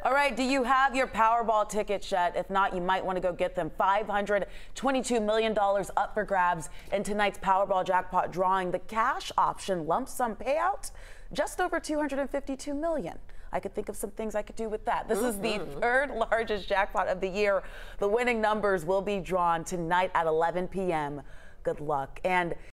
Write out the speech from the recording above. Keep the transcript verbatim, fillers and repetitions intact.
All right, do you have your Powerball tickets yet? If not, you might want to go get them. five hundred twenty-two million dollars up for grabs in tonight's Powerball Jackpot drawing. The cash option lump sum payout, just over two hundred fifty-two million dollars. I could think of some things I could do with that. This is the third largest jackpot of the year. The winning numbers will be drawn tonight at eleven p m Good luck. And